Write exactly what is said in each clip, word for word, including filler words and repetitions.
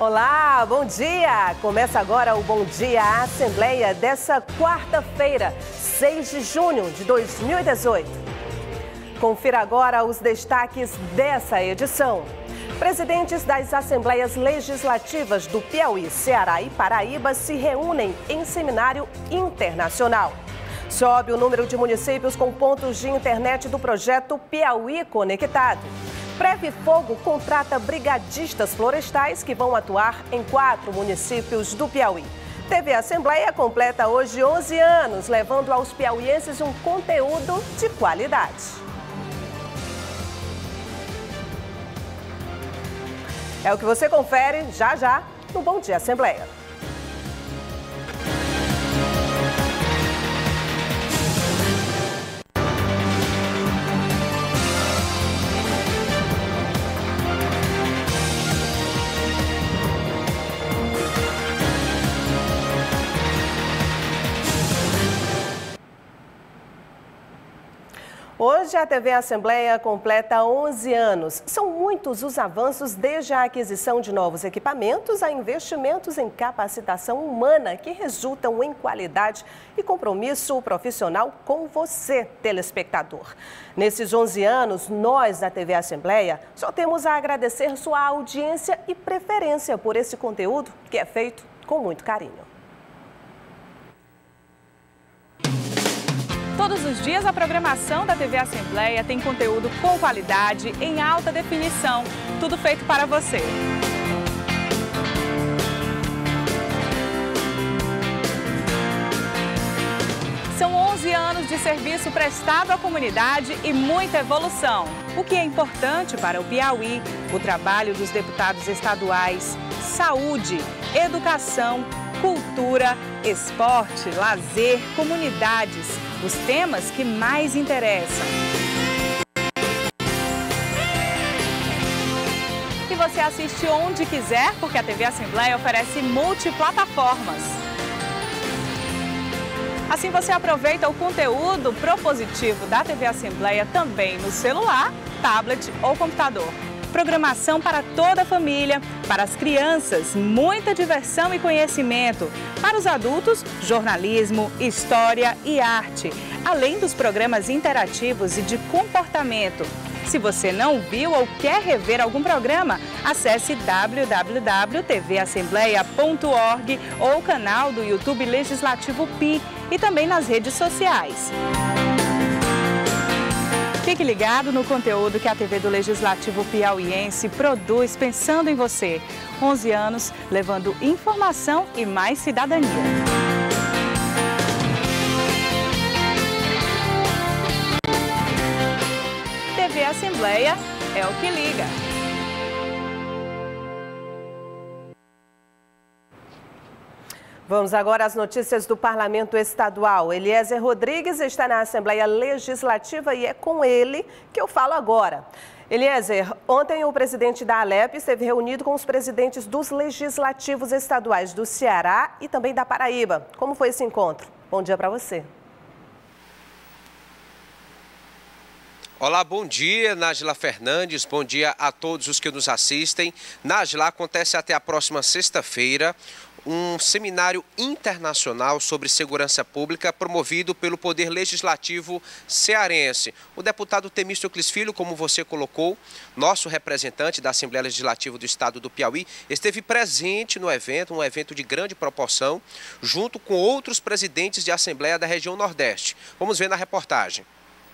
Olá, bom dia! Começa agora o Bom Dia Assembleia dessa quarta-feira, seis de junho de dois mil e dezoito. Confira agora os destaques dessa edição. Presidentes das Assembleias Legislativas do Piauí, Ceará e Paraíba se reúnem em seminário internacional. Sobe o número de municípios com pontos de internet do projeto Piauí Conectado. Preve Fogo contrata brigadistas florestais que vão atuar em quatro municípios do Piauí. T V Assembleia completa hoje onze anos, levando aos piauienses um conteúdo de qualidade. É o que você confere já já no Bom Dia Assembleia. Hoje a T V Assembleia completa onze anos. São muitos os avanços desde a aquisição de novos equipamentos a investimentos em capacitação humana que resultam em qualidade e compromisso profissional com você, telespectador. Nesses onze anos, nós da T V Assembleia só temos a agradecer sua audiência e preferência por esse conteúdo que é feito com muito carinho. Todos os dias a programação da T V Assembleia tem conteúdo com qualidade, em alta definição, tudo feito para você. São onze anos de serviço prestado à comunidade e muita evolução. O que é importante para o Piauí, o trabalho dos deputados estaduais, saúde, educação, cultura, esporte, lazer, comunidades, os temas que mais interessam. E você assiste onde quiser, porque a T V Assembleia oferece multiplataformas. Assim você aproveita o conteúdo propositivo da T V Assembleia também no celular, tablet ou computador. Programação para toda a família, para as crianças, muita diversão e conhecimento. Para os adultos, jornalismo, história e arte, além dos programas interativos e de comportamento. Se você não viu ou quer rever algum programa, acesse w w w ponto t v assembleia ponto org ou o canal do YouTube Legislativo Pi e também nas redes sociais. Fique ligado no conteúdo que a T V do Legislativo Piauiense produz pensando em você. onze anos, levando informação e mais cidadania. T V Assembleia é o que liga. Vamos agora às notícias do Parlamento Estadual. Eliezer Rodrigues está na Assembleia Legislativa e é com ele que eu falo agora. Eliezer, ontem o presidente da Alep esteve reunido com os presidentes dos legislativos estaduais do Ceará e também da Paraíba. Como foi esse encontro? Bom dia para você. Olá, bom dia, Nájila Fernandes, bom dia a todos os que nos assistem. Nájila, acontece até a próxima sexta-feira um seminário internacional sobre segurança pública promovido pelo Poder Legislativo cearense. O deputado Temístocles Filho, como você colocou, nosso representante da Assembleia Legislativa do Estado do Piauí, esteve presente no evento, um evento de grande proporção, junto com outros presidentes de Assembleia da região Nordeste. Vamos ver na reportagem.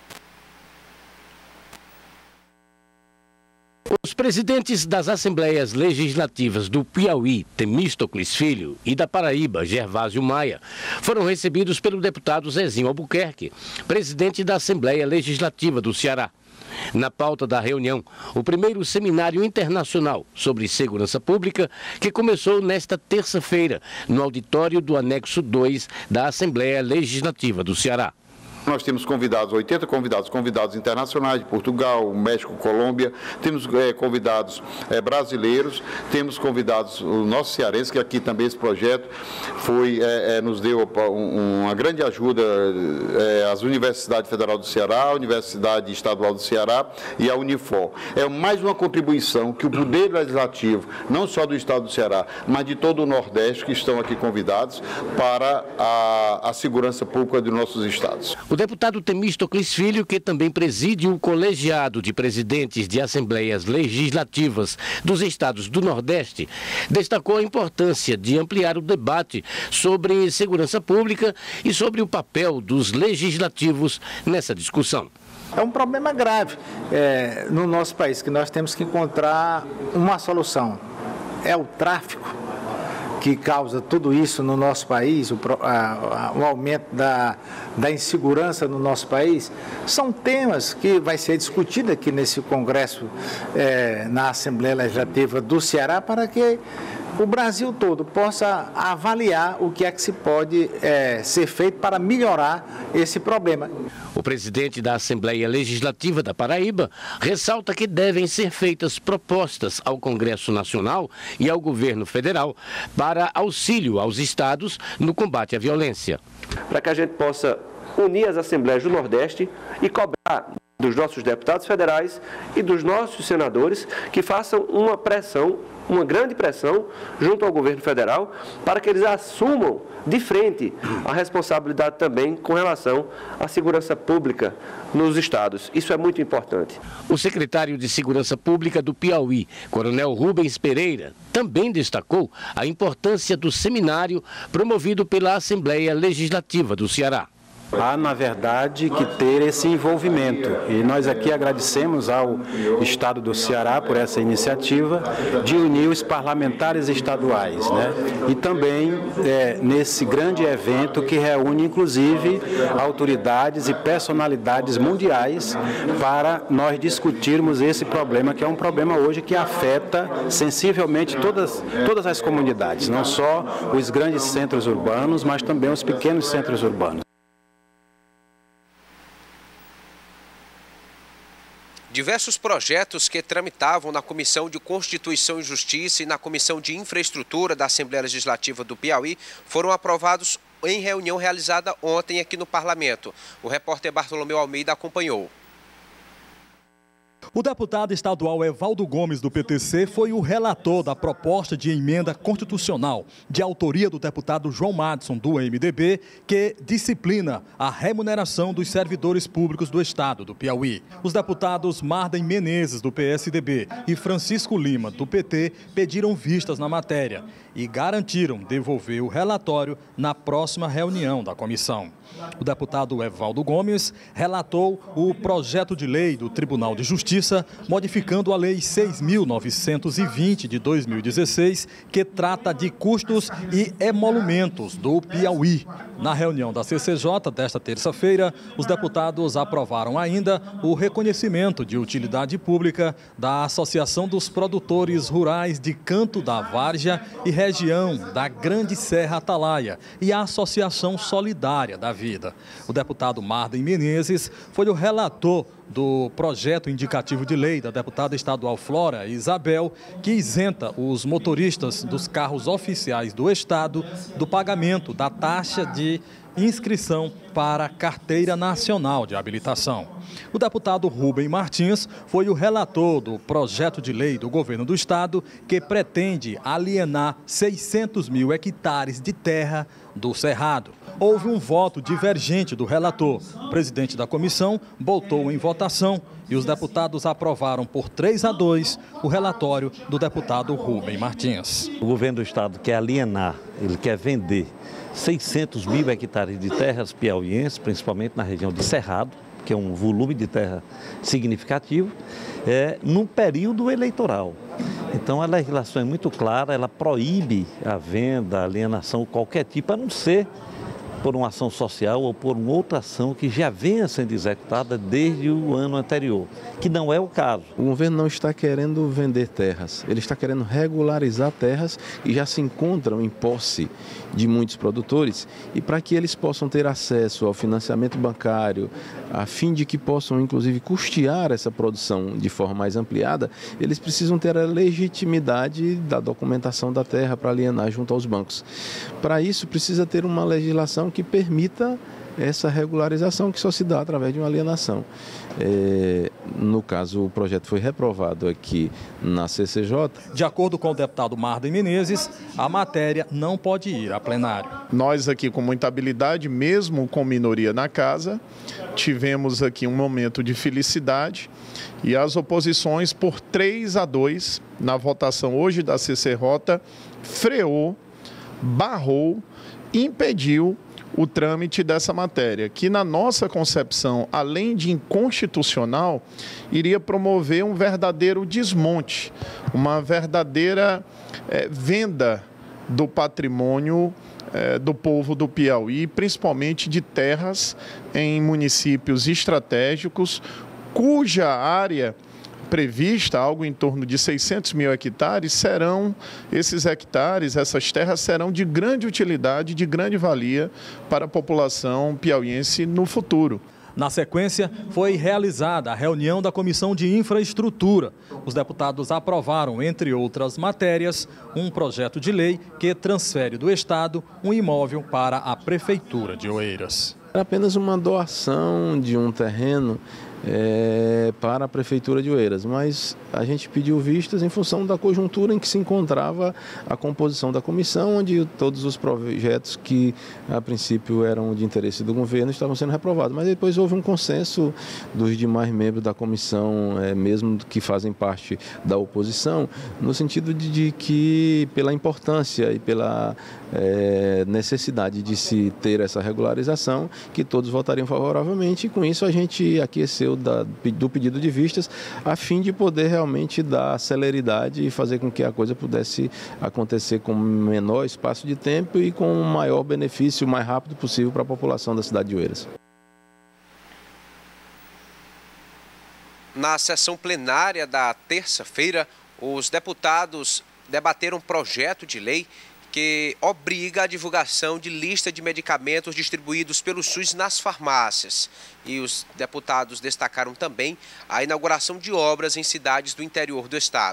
Os presidentes das Assembleias Legislativas do Piauí, Temístocles Filho, e da Paraíba, Gervásio Maia, foram recebidos pelo deputado Zezinho Albuquerque, presidente da Assembleia Legislativa do Ceará. Na pauta da reunião, o primeiro seminário internacional sobre segurança pública, que começou nesta terça-feira, no auditório do anexo dois da Assembleia Legislativa do Ceará. Nós temos convidados, oitenta convidados, convidados internacionais de Portugal, México, Colômbia, temos é, convidados é, brasileiros, temos convidados o nosso cearense, que aqui também esse projeto foi, é, é, nos deu um, uma grande ajuda, é, às Universidade Federal do Ceará, a Universidade Estadual do Ceará e a Unifor. É mais uma contribuição que o Poder Legislativo, não só do Estado do Ceará, mas de todo o Nordeste, que estão aqui convidados para a, a segurança pública de nossos estados. O deputado Temístocles Filho, que também preside o colegiado de presidentes de assembleias legislativas dos estados do Nordeste, destacou a importância de ampliar o debate sobre segurança pública e sobre o papel dos legislativos nessa discussão. É um problema grave é, no nosso país, que nós temos que encontrar uma solução. É o tráfico que causa tudo isso no nosso país, o, a, a, o aumento da, da insegurança no nosso país, são temas que vai ser discutido aqui nesse Congresso, é, na Assembleia Legislativa do Ceará, para que o Brasil todo possa avaliar o que é que se pode é, ser feito para melhorar esse problema. O presidente da Assembleia Legislativa da Paraíba ressalta que devem ser feitas propostas ao Congresso Nacional e ao governo federal para auxílio aos estados no combate à violência. Para que a gente possa unir as assembleias do Nordeste e cobrar dos nossos deputados federais e dos nossos senadores que façam uma pressão, uma grande pressão junto ao governo federal para que eles assumam de frente a responsabilidade também com relação à segurança pública nos estados. Isso é muito importante. O secretário de Segurança Pública do Piauí, Coronel Rubens Pereira, também destacou a importância do seminário promovido pela Assembleia Legislativa do Ceará. Há, na verdade, que ter esse envolvimento. E nós aqui agradecemos ao Estado do Ceará por essa iniciativa de unir os parlamentares estaduais, né? E também é, nesse grande evento que reúne, inclusive, autoridades e personalidades mundiais para nós discutirmos esse problema, que é um problema hoje que afeta sensivelmente todas, todas as comunidades, não só os grandes centros urbanos, mas também os pequenos centros urbanos. Diversos projetos que tramitavam na Comissão de Constituição e Justiça e na Comissão de Infraestrutura da Assembleia Legislativa do Piauí foram aprovados em reunião realizada ontem aqui no Parlamento. O repórter Bartolomeu Almeida acompanhou. O deputado estadual Evaldo Gomes, do P T C, foi o relator da proposta de emenda constitucional de autoria do deputado João Madison, do M D B, que disciplina a remuneração dos servidores públicos do estado do Piauí. Os deputados Marden Menezes, do P S D B, e Francisco Lima, do P T, pediram vistas na matéria e garantiram devolver o relatório na próxima reunião da comissão. O deputado Evaldo Gomes relatou o projeto de lei do Tribunal de Justiça, modificando a Lei seis mil novecentos e vinte de dois mil e dezesseis, que trata de custos e emolumentos do Piauí. Na reunião da C C J desta terça-feira, os deputados aprovaram ainda o reconhecimento de utilidade pública da Associação dos Produtores Rurais de Canto da Várzea e região da Grande Serra Atalaia e a Associação Solidária da Vida. O deputado Marden Menezes foi o relator do projeto indicativo de lei da deputada estadual Flora Isabel, que isenta os motoristas dos carros oficiais do estado do pagamento da taxa de inscrição para a Carteira Nacional de Habilitação. O deputado Rubem Martins foi o relator do projeto de lei do governo do estado que pretende alienar seiscentos mil hectares de terra do Cerrado. Houve um voto divergente do relator. O presidente da comissão botou em votação e os deputados aprovaram por três a dois o relatório do deputado Rubem Martins. O governo do estado quer alienar, ele quer vender seiscentos mil hectares de terras piauienses, principalmente na região de Cerrado, que é um volume de terra significativo, é, num período eleitoral. Então a legislação é muito clara, ela proíbe a venda, a alienação, qualquer tipo, a não ser por uma ação social ou por uma outra ação que já venha sendo executada desde o ano anterior, que não é o caso. O governo não está querendo vender terras, ele está querendo regularizar terras e já se encontram em posse de muitos produtores, e para que eles possam ter acesso ao financiamento bancário, a fim de que possam inclusive custear essa produção de forma mais ampliada, eles precisam ter a legitimidade da documentação da terra para alienar junto aos bancos. Para isso precisa ter uma legislação que permita essa regularização, que só se dá através de uma alienação. É, no caso, o projeto foi reprovado aqui na C C J. De acordo com o deputado Marden Menezes, a matéria não pode ir a plenário. Nós aqui, com muita habilidade, mesmo com minoria na casa, tivemos aqui um momento de felicidade e as oposições, por três a dois, na votação hoje da C C J, freou, barrou, impediu o trâmite dessa matéria, que na nossa concepção, além de inconstitucional, iria promover um verdadeiro desmonte, uma verdadeira é, venda do patrimônio é, do povo do Piauí, principalmente de terras em municípios estratégicos, cuja área prevista, algo em torno de seiscentos mil hectares, serão, esses hectares, essas terras serão de grande utilidade, de grande valia para a população piauiense no futuro. Na sequência, foi realizada a reunião da Comissão de Infraestrutura. Os deputados aprovaram, entre outras matérias, um projeto de lei que transfere do Estado um imóvel para a Prefeitura de Oeiras. Era apenas uma doação de um terreno É, para a Prefeitura de Oeiras, mas a gente pediu vistas em função da conjuntura em que se encontrava a composição da comissão, onde todos os projetos que a princípio eram de interesse do governo estavam sendo reprovados, mas depois houve um consenso dos demais membros da comissão, é, mesmo que fazem parte da oposição, no sentido de, de que pela importância e pela é, necessidade de se ter essa regularização, que todos votariam favoravelmente, e com isso a gente aqueceu Da, do pedido de vistas, a fim de poder realmente dar celeridade e fazer com que a coisa pudesse acontecer com menor espaço de tempo e com o maior benefício, o mais rápido possível para a população da cidade de Oeiras. Na sessão plenária da terça-feira, os deputados debateram um projeto de lei que obriga a divulgação de lista de medicamentos distribuídos pelo SUS nas farmácias. E os deputados destacaram também a inauguração de obras em cidades do interior do estado.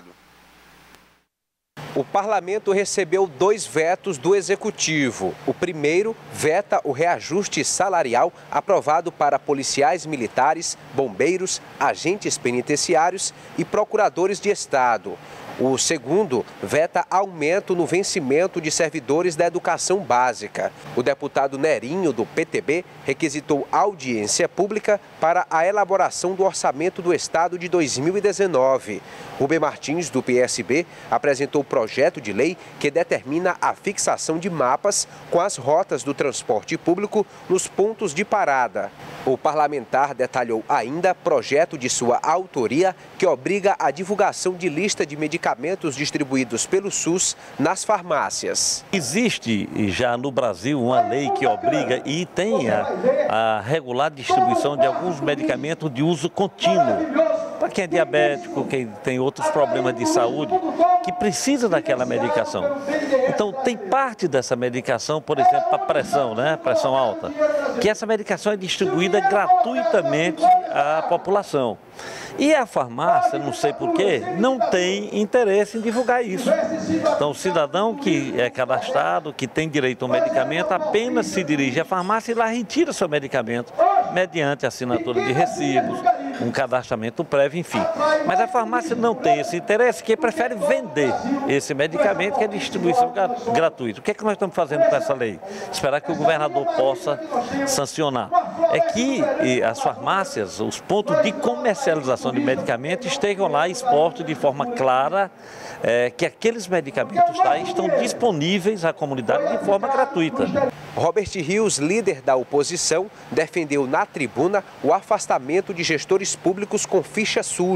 O parlamento recebeu dois vetos do executivo. O primeiro veta o reajuste salarial aprovado para policiais militares, bombeiros, agentes penitenciários e procuradores de estado. O segundo veta aumento no vencimento de servidores da educação básica. O deputado Nerinho, do P T B, requisitou audiência pública para a elaboração do orçamento do Estado de dois mil e dezenove. Rubem Martins, do P S B, apresentou o projeto de lei que determina a fixação de mapas com as rotas do transporte público nos pontos de parada. O parlamentar detalhou ainda projeto de sua autoria que obriga a divulgação de lista de medicamentos distribuídos pelo SUS nas farmácias. Existe já no Brasil uma lei que obriga e tem a, a regular distribuição de alguns medicamentos de uso contínuo. Para quem é diabético, quem tem outros problemas de saúde, que precisa daquela medicação. Então, tem parte dessa medicação, por exemplo, para pressão, né? Pressão alta, que essa medicação é distribuída gratuitamente à população. E a farmácia, não sei porquê, não tem interesse em divulgar isso. Então, o cidadão que é cadastrado, que tem direito ao medicamento, apenas se dirige à farmácia e lá retira seu medicamento, mediante assinatura de recibos, um cadastramento prévio, enfim. Mas a farmácia não tem esse interesse, que prefere vender esse medicamento, que é distribuição gratuita. O que é que nós estamos fazendo com essa lei? Esperar que o governador possa sancionar. É que as farmácias, os pontos de comercialização de medicamentos estejam lá expostos de forma clara, é, que aqueles medicamentos lá estão disponíveis à comunidade de forma gratuita. Robert Rios, líder da oposição, defendeu na tribuna o afastamento de gestores públicos com ficha suja.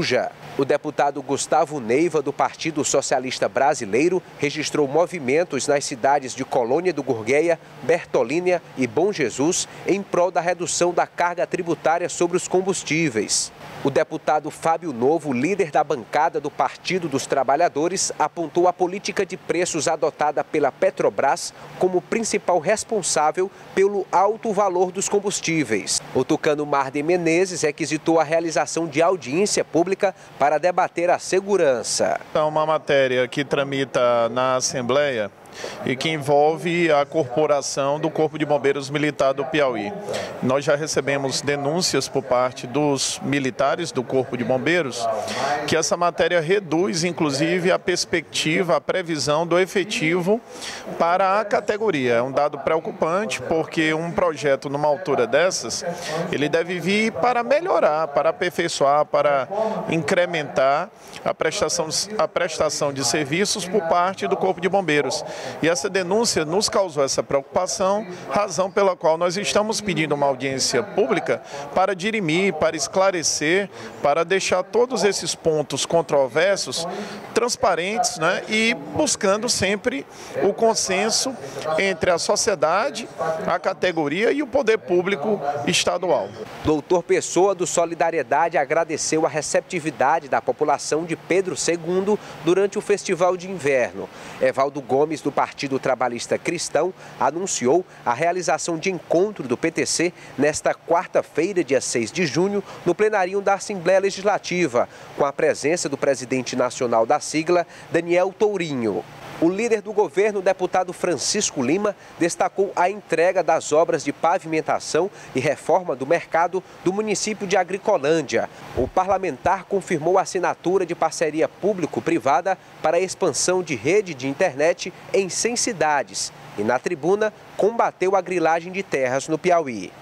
O deputado Gustavo Neiva, do Partido Socialista Brasileiro, registrou movimentos nas cidades de Colônia do Gurgueia, Bertolínia e Bom Jesus em prol da redução da carga tributária sobre os combustíveis. O deputado Fábio Novo, líder da bancada do Partido dos Trabalhadores, apontou a política de preços adotada pela Petrobras como principal responsável pelo alto valor dos combustíveis. O tucano Marden Menezes requisitou a realização de audiência pública para debater a segurança. É uma matéria que tramita na Assembleia e que envolve a corporação do Corpo de Bombeiros Militar do Piauí. Nós já recebemos denúncias por parte dos militares do Corpo de Bombeiros que essa matéria reduz, inclusive, a perspectiva, a previsão do efetivo para a categoria. É um dado preocupante, porque um projeto numa altura dessas, ele deve vir para melhorar, para aperfeiçoar, para incrementar a prestação, a prestação de serviços por parte do Corpo de Bombeiros. E essa denúncia nos causou essa preocupação, razão pela qual nós estamos pedindo uma audiência pública para dirimir, para esclarecer, para deixar todos esses pontos controversos transparentes, né, e buscando sempre o consenso entre a sociedade, a categoria e o poder público estadual. Doutor Pessoa, do Solidariedade, agradeceu a receptividade da população de Pedro segundo durante o Festival de Inverno. Evaldo Gomes, do Partido Trabalhista Cristão, anunciou a realização de encontro do P T C nesta quarta-feira, dia seis de junho, no plenário da Assembleia Legislativa, com a presença do presidente nacional da sigla, Daniel Tourinho. O líder do governo, o deputado Francisco Lima, destacou a entrega das obras de pavimentação e reforma do mercado do município de Agricolândia. O parlamentar confirmou a assinatura de parceria público-privada para a expansão de rede de internet em cem cidades e, na tribuna, combateu a grilagem de terras no Piauí.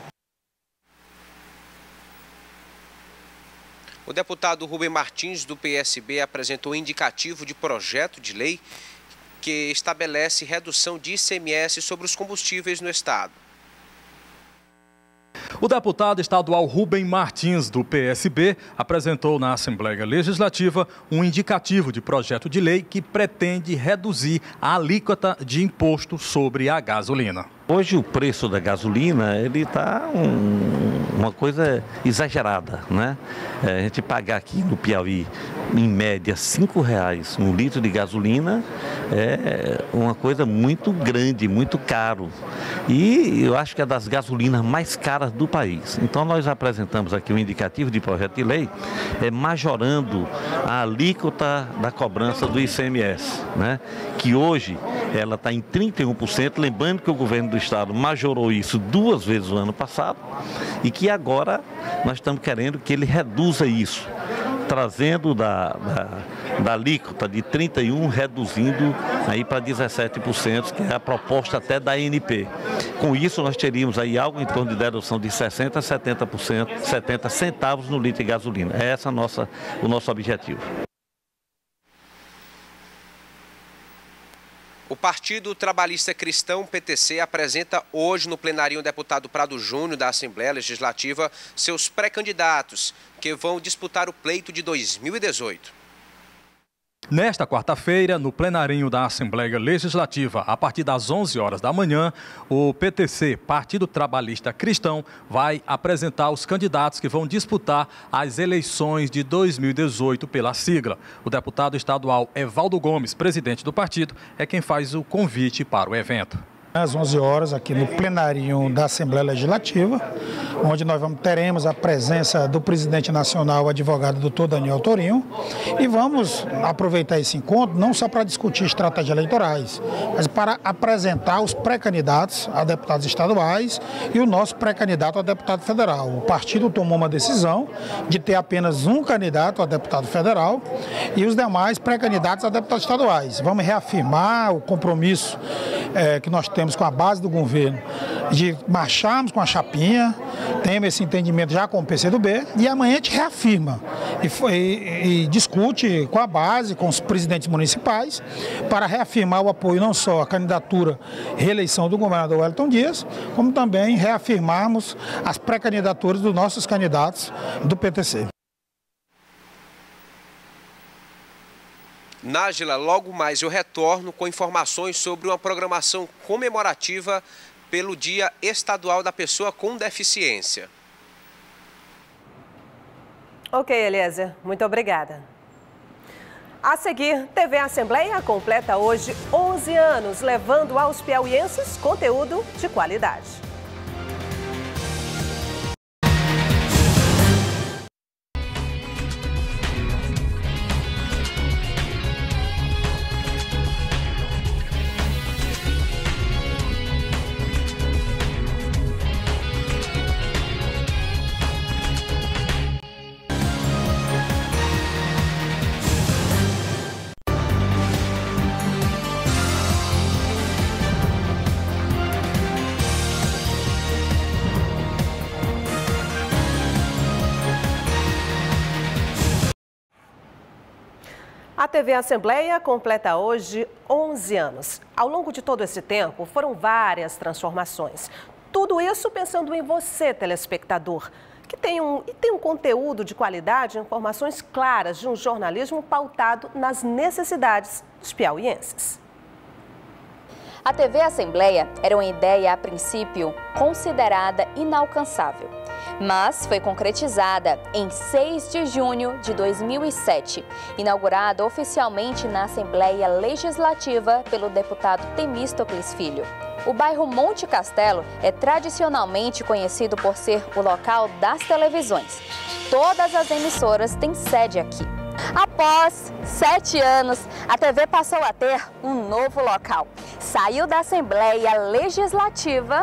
O deputado Rubem Martins, do P S B, apresentou um indicativo de projeto de lei que estabelece redução de I C M S sobre os combustíveis no estado. O deputado estadual Rubem Martins, do P S B, apresentou na Assembleia Legislativa um indicativo de projeto de lei que pretende reduzir a alíquota de imposto sobre a gasolina. Hoje o preço da gasolina ele está um, uma coisa exagerada, né? É, a gente pagar aqui no Piauí, em média, cinco reais um litro de gasolina é uma coisa muito grande, muito caro. E eu acho que é das gasolinas mais caras do país. Então nós apresentamos aqui um indicativo de projeto de lei é, majorando a alíquota da cobrança do I C M S, né? Que hoje ela está em trinta e um por cento, lembrando que o governo do estado majorou isso duas vezes no ano passado e que agora nós estamos querendo que ele reduza isso, trazendo da, da, da alíquota de trinta e um por cento, reduzindo aí para dezessete por cento, que é a proposta até da A N P. Com isso nós teríamos aí algo em torno de redução de sessenta a setenta por cento, setenta centavos no litro de gasolina. É esse nossa, o nosso objetivo. O Partido Trabalhista Cristão, P T C, apresenta hoje no plenário o deputado Prado Júnior, da Assembleia Legislativa, seus pré-candidatos, que vão disputar o pleito de dois mil e dezoito. Nesta quarta-feira, no plenarinho da Assembleia Legislativa, a partir das onze horas da manhã, o P T C, Partido Trabalhista Cristão, vai apresentar os candidatos que vão disputar as eleições de dois mil e dezoito pela sigla. O deputado estadual Evaldo Gomes, presidente do partido, é quem faz o convite para o evento. Às onze horas, aqui no plenário da Assembleia Legislativa, onde nós vamos, teremos a presença do presidente nacional, o advogado doutor Daniel Tourinho, e vamos aproveitar esse encontro não só para discutir estratégias eleitorais, mas para apresentar os pré-candidatos a deputados estaduais e o nosso pré-candidato a deputado federal. O partido tomou uma decisão de ter apenas um candidato a deputado federal e os demais pré-candidatos a deputados estaduais. Vamos reafirmar o compromisso é, que nós temos temos com a base do governo de marcharmos com a chapinha, temos esse entendimento já com o P C do B e amanhã a gente reafirma e, foi, e discute com a base, com os presidentes municipais, para reafirmar o apoio não só à candidatura e reeleição do governador Wellington Dias, como também reafirmarmos as pré-candidaturas dos nossos candidatos do P T C. Nájila, logo mais eu retorno com informações sobre uma programação comemorativa pelo Dia Estadual da Pessoa com Deficiência. Ok, Eliezer, muito obrigada. A seguir, T V Assembleia completa hoje onze anos, levando aos piauienses conteúdo de qualidade. A T V Assembleia completa hoje onze anos. Ao longo de todo esse tempo, foram várias transformações. Tudo isso pensando em você, telespectador, que tem um, e tem um conteúdo de qualidade, informações claras de um jornalismo pautado nas necessidades dos piauienses. A T V Assembleia era uma ideia, a princípio, considerada inalcançável, mas foi concretizada em seis de junho de dois mil e sete, inaugurada oficialmente na Assembleia Legislativa pelo deputado Temístocles Filho. O bairro Monte Castelo é tradicionalmente conhecido por ser o local das televisões. Todas as emissoras têm sede aqui. Após sete anos, a T V passou a ter um novo local. Saiu da Assembleia Legislativa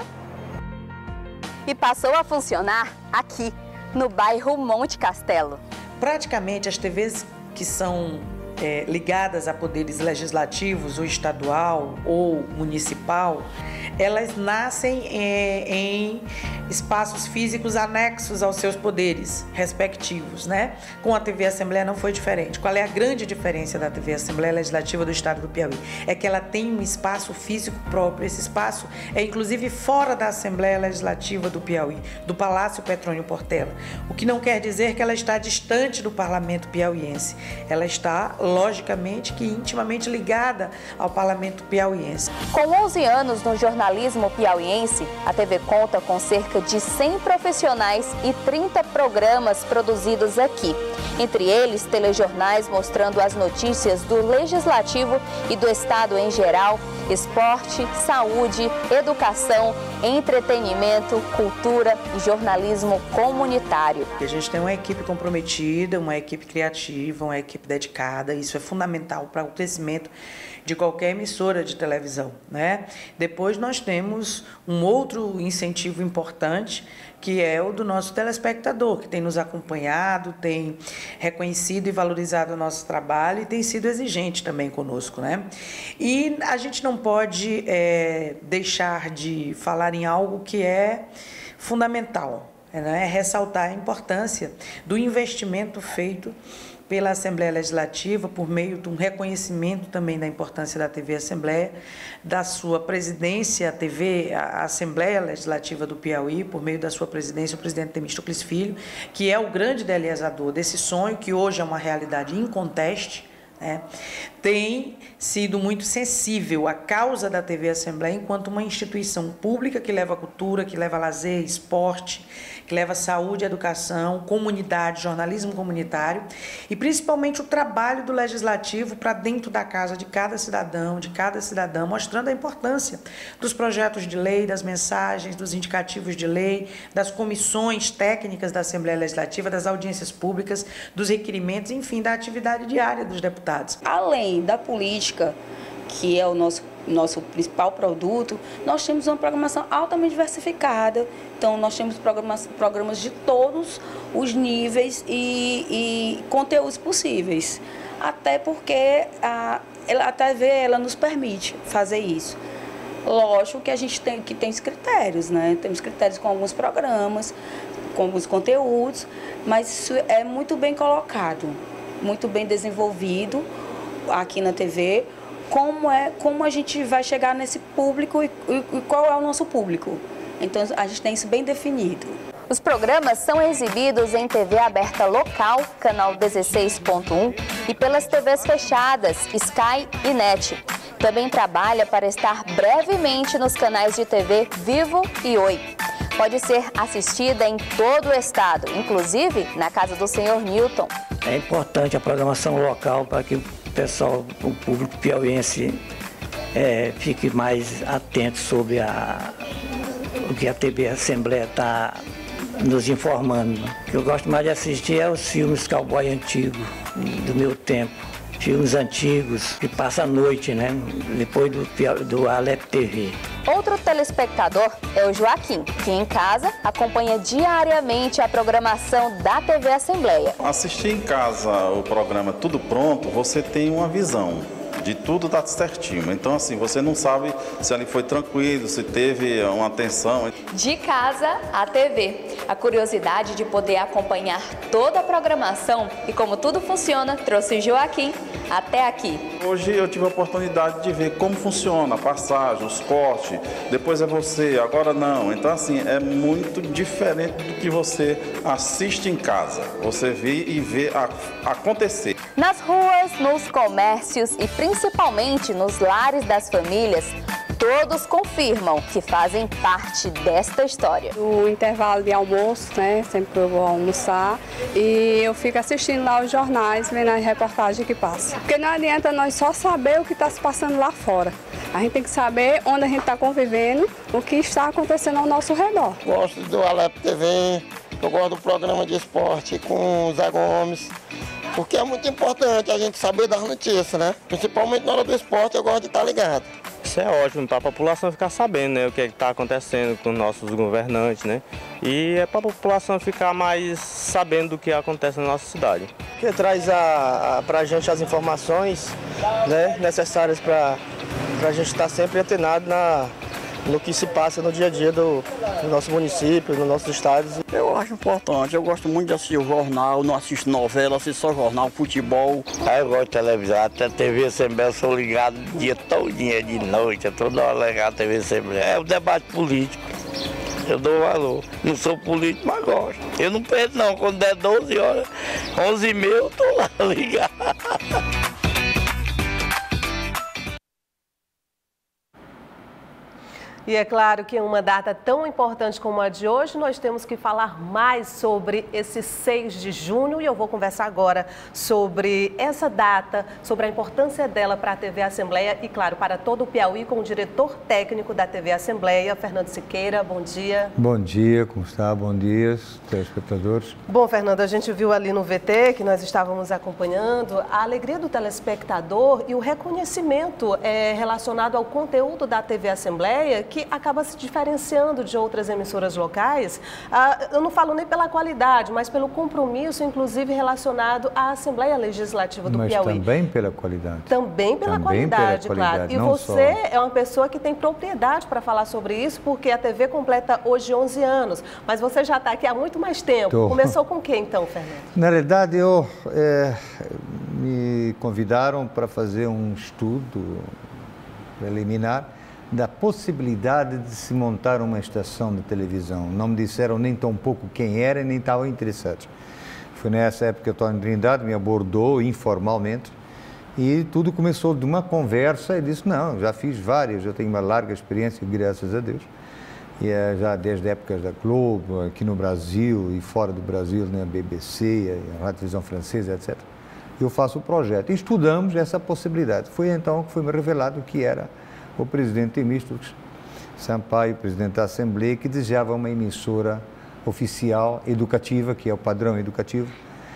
e passou a funcionar aqui, no bairro Monte Castelo. Praticamente as T Vs que são é, ligadas a poderes legislativos, ou estadual ou municipal, elas nascem é, em espaços físicos anexos aos seus poderes respectivos, né? Com a T V Assembleia não foi diferente. Qual é a grande diferença da T V Assembleia Legislativa do Estado do Piauí? É que ela tem um espaço físico próprio. Esse espaço é inclusive fora da Assembleia Legislativa do Piauí, do Palácio Petrônio Portela. O que não quer dizer que ela está distante do Parlamento piauiense. Ela está, logicamente, que intimamente ligada ao Parlamento piauiense. Com onze anos no jornalismo piauiense, a T V conta com cerca de cem profissionais e trinta programas produzidos aqui. Entre eles, telejornais mostrando as notícias do Legislativo e do Estado em geral, esporte, saúde, educação, entretenimento, cultura e jornalismo comunitário. A gente tem uma equipe comprometida, uma equipe criativa, uma equipe dedicada. Isso é fundamental para o crescimento de qualquer emissora de televisão, né? Depois nós temos um outro incentivo importante, que é o do nosso telespectador, que tem nos acompanhado, tem reconhecido e valorizado o nosso trabalho e tem sido exigente também conosco, né? E a gente não pode é, deixar de falar em algo que é fundamental, né? É ressaltar a importância do investimento feito pela Assembleia Legislativa, por meio de um reconhecimento também da importância da T V Assembleia, da sua presidência, a T V, a Assembleia Legislativa do Piauí, por meio da sua presidência, o presidente Temístocles Filho, que é o grande idealizador desse sonho, que hoje é uma realidade inconteste, né? Tem sido muito sensível à causa da T V Assembleia enquanto uma instituição pública que leva cultura, que leva lazer, esporte, que leva saúde, educação, comunidade, jornalismo comunitário e principalmente o trabalho do Legislativo para dentro da casa de cada cidadão, de cada cidadã, mostrando a importância dos projetos de lei, das mensagens, dos indicativos de lei, das comissões técnicas da Assembleia Legislativa, das audiências públicas, dos requerimentos, enfim, da atividade diária dos deputados. Além da política, que é o nosso, nosso principal produto, nós temos uma programação altamente diversificada. Então, nós temos programas, programas de todos os níveis e, e conteúdos possíveis. Até porque a, a T V ela nos permite fazer isso. Lógico que a gente tem que tem os critérios, né? Temos critérios com alguns programas, com alguns conteúdos, mas isso é muito bem colocado, muito bem desenvolvido aqui na T V, como, é, como a gente vai chegar nesse público e, e, e qual é o nosso público. Então, a gente tem isso bem definido. Os programas são exibidos em T V aberta local, canal dezesseis ponto um, e pelas T Vs fechadas, Sky e Net. Também trabalha para estar brevemente nos canais de T V Vivo e Oi. Pode ser assistida em todo o estado, inclusive na casa do senhor Newton. É importante a programação local para que o pessoal, o público piauiense, é, fique mais atento sobre a, o que a T V Assembleia está nos informando. O que eu gosto mais de assistir é os filmes cowboy antigos, do meu tempo. Filmes antigos que passam à noite, né? Depois do, do Alep T V. Outro telespectador é o Joaquim, que em casa acompanha diariamente a programação da T V Assembleia. Assistir em casa o programa Tudo Pronto, você tem uma visão de tudo tá certinho. Então, assim, você não sabe se ali foi tranquilo, se teve uma atenção. De casa à T V. A curiosidade de poder acompanhar toda a programação e como tudo funciona trouxe Joaquim até aqui. Hoje eu tive a oportunidade de ver como funciona a passagem, os cortes, depois é você, agora não. Então, assim, é muito diferente do que você assiste em casa. Você vê e vê a, acontecer. Nas ruas, nos comércios e principalmente nos lares das famílias, todos confirmam que fazem parte desta história. No intervalo de almoço, né, sempre que eu vou almoçar, e eu fico assistindo lá os jornais, vendo as reportagens que passam. Porque não adianta nós só saber o que está se passando lá fora. A gente tem que saber onde a gente está convivendo, o que está acontecendo ao nosso redor. Gosto do Alep T V, eu gosto do programa de esporte com o Zé Gomes. Porque é muito importante a gente saber das notícias, né? Principalmente na hora do esporte, eu gosto de estar ligado. Isso é ótimo para a população ficar sabendo, né, o que está acontecendo com nossos governantes, né? E é para a população ficar mais sabendo do que acontece na nossa cidade. Que traz a, a, para a gente as informações, né, necessárias para a gente estar sempre antenado na, no que se passa no dia a dia do, do nosso município, nos nossos estados. Eu acho importante, eu gosto muito de assistir o jornal, não assisto novela, assisto só jornal, futebol. Aí eu gosto de televisão, até T V Assembleia, eu sou ligado o dia todinho, de noite, é toda hora ligado a T V Assembleia. É o debate político, eu dou valor. Não sou político, mas gosto. Eu não perco não, quando der doze horas, onze e meia eu tô lá ligado. E é claro que em uma data tão importante como a de hoje, nós temos que falar mais sobre esse seis de junho e eu vou conversar agora sobre essa data, sobre a importância dela para a T V Assembleia e, claro, para todo o Piauí, com o diretor técnico da T V Assembleia, Fernando Siqueira. Bom dia. Bom dia, como está? Bom dia, telespectadores. Bom, Fernando, a gente viu ali no V T, que nós estávamos acompanhando, a alegria do telespectador e o reconhecimento é, relacionado ao conteúdo da T V Assembleia, que que acaba se diferenciando de outras emissoras locais. Ah, eu não falo nem pela qualidade, mas pelo compromisso, inclusive, relacionado à Assembleia Legislativa do mas Piauí. Mas também pela qualidade. Também pela também qualidade, pela qualidade, claro. E não você só... é uma pessoa que tem propriedade para falar sobre isso, porque a T V completa hoje onze anos, mas você já está aqui há muito mais tempo. Tô. Começou com o que então, Fernando? Na realidade, eu, é, me convidaram para fazer um estudo preliminar da possibilidade de se montar uma estação de televisão. Não me disseram nem tão pouco quem era e nem estavam interessados. Foi nessa época que o Tony Trindade me abordou informalmente e tudo começou de uma conversa e disse, não, já fiz várias, já tenho uma larga experiência, graças a Deus. E é já desde épocas da Globo, aqui no Brasil e fora do Brasil, na B B C, a Rádio Televisão Francesa, etcétera. Eu faço o projeto. E estudamos essa possibilidade. Foi então que foi me revelado que era o presidente Temístocles Sampaio, presidente da Assembleia, que desejava uma emissora oficial, educativa, que é o padrão educativo,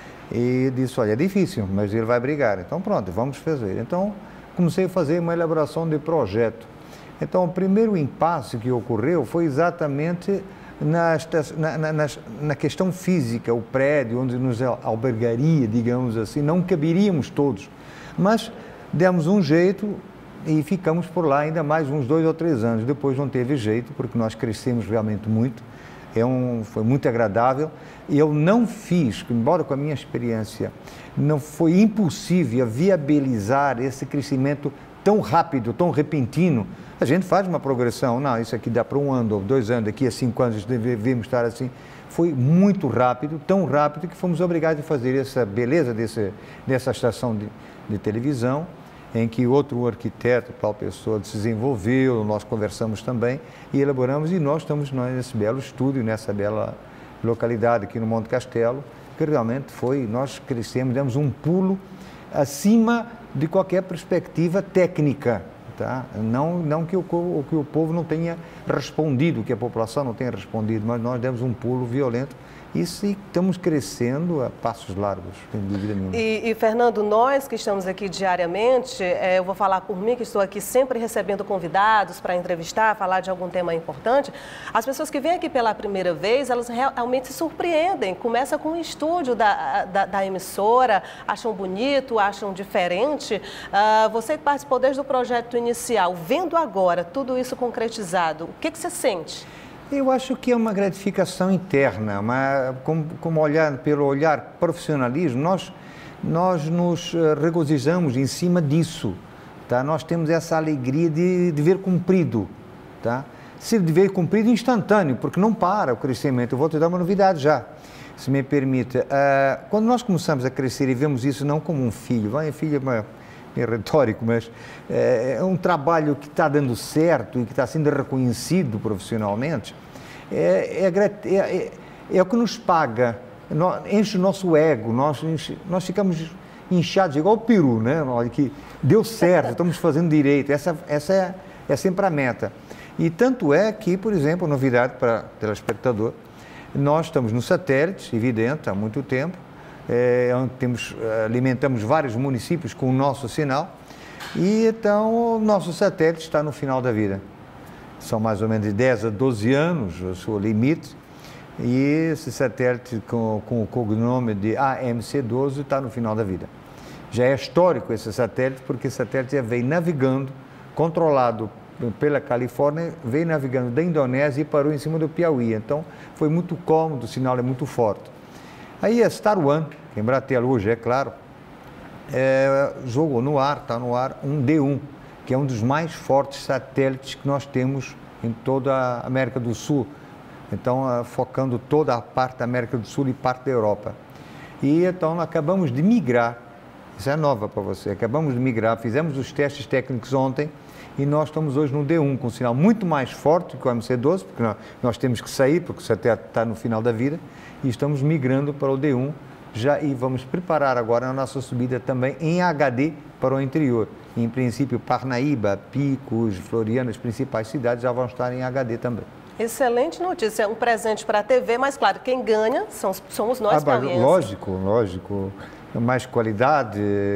e disse, olha, é difícil, mas ele vai brigar. Então, pronto, vamos fazer. Então, comecei a fazer uma elaboração de projeto. Então, o primeiro impasse que ocorreu foi exatamente na, na, na, na questão física, o prédio onde nos albergaria, digamos assim, não caberíamos todos, mas demos um jeito e ficamos por lá ainda mais uns dois ou três anos. Depois não teve jeito, porque nós crescemos realmente muito, é um, foi muito agradável. E eu não fiz, embora com a minha experiência, não foi impossível viabilizar esse crescimento tão rápido, tão repentino. A gente faz uma progressão, não, isso aqui dá para um ano ou dois anos, daqui a cinco anos devemos estar assim. foi muito rápido, tão rápido que fomos obrigados a fazer essa beleza desse, dessa estação de, de televisão, em que outro arquiteto, Paulo Pessoa, se desenvolveu, nós conversamos também e elaboramos, e nós estamos nesse belo estúdio, nessa bela localidade aqui no Monte Castelo, que realmente foi, nós crescemos, demos um pulo acima de qualquer perspectiva técnica. Tá? Não, não que, o, que o povo não tenha respondido, que a população não tenha respondido, mas nós demos um pulo violento e sim, estamos crescendo a passos largos, sem dúvida nenhuma. E, e Fernando, nós que estamos aqui diariamente, é, eu vou falar por mim, que estou aqui sempre recebendo convidados para entrevistar, falar de algum tema importante. As pessoas que vêm aqui pela primeira vez, elas realmente se surpreendem. Começa com o estúdio da, da, da emissora, acham bonito, acham diferente. Uh, você que participou desde o projeto inicial, vendo agora tudo isso concretizado, o que, que você sente? Eu acho que é uma gratificação interna, mas como, como olhar, pelo olhar profissionalismo, nós, nós nos regozijamos em cima disso, tá? Nós temos essa alegria de dever cumprido, tá? Se dever cumprido instantâneo, porque não para o crescimento. Eu vou te dar uma novidade já, se me permite. Uh, quando nós começamos a crescer e vemos isso não como um filho, vai, filho é uma... é retórico, mas é, é um trabalho que está dando certo e que está sendo reconhecido profissionalmente, é, é, é, é o que nos paga, enche o nosso ego, nós, enche, nós ficamos inchados, igual o peru, né? Olha, que deu certo, estamos fazendo direito, essa, essa é, é sempre a meta. E tanto é que, por exemplo, novidade para o telespectador, nós estamos no satélite, evidente, há muito tempo, É, onde temos, alimentamos vários municípios com o nosso sinal, e então o nosso satélite está no final da vida. São mais ou menos de dez a doze anos o seu limite, e esse satélite com, com o cognome de A M C doze está no final da vida. Já é histórico esse satélite, porque esse satélite já veio navegando, controlado pela Califórnia, veio navegando da Indonésia e parou em cima do Piauí. Então foi muito cômodo, o sinal é muito forte. Aí a Star One, que em Embratel hoje, é claro, é, jogou no ar, está no ar, um D um, que é um dos mais fortes satélites que nós temos em toda a América do Sul. Então, uh, focando toda a parte da América do Sul e parte da Europa. E então, acabamos de migrar, isso é nova para você, acabamos de migrar, fizemos os testes técnicos ontem, e nós estamos hoje no D um, com um sinal muito mais forte que o M C doze, porque nós, nós temos que sair, porque o satélite está no final da vida, e estamos migrando para o D um, já, e vamos preparar agora a nossa subida também em H D para o interior. Em princípio, Parnaíba, Picos, Floriano, as principais cidades já vão estar em H D também. Excelente notícia, é um presente para a T V, mas claro, quem ganha são, somos nós, ah, lógico, lógico, mais qualidade,